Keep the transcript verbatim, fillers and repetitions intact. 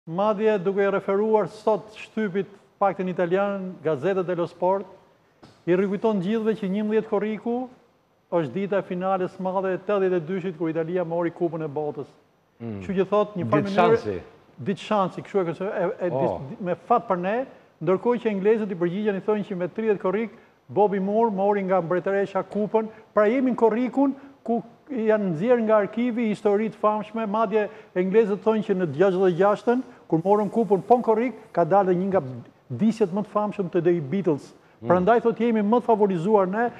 Madje duke referuar sot shtypit paktën italian, Gazzetta dello Sport, i rikujton gjithëve që njëmbëdhjetë korriku është dita e finales madhe e tetëdhjetë e dyshit kur Italia mori kupën e botës. Kështu që thot një farë mënyrë ditë shansi, kështu e kështu me fat për ne, ndërkohë që englezët i përgjigjen i thonë që me tridhjetë korrik Bobby Moore mori nga mbretëresha kupën, pra jemi në korrikun ku janë nxjerrë nga arkivi historitë famshme, madje englezët thonë që në gjashtëdhjetë e gjashtën, kur morën kupën po në korrik, ka dalë një nga disjet më të famshëm të The Beatles. Prandaj thotë jemi më të favorizuar ne.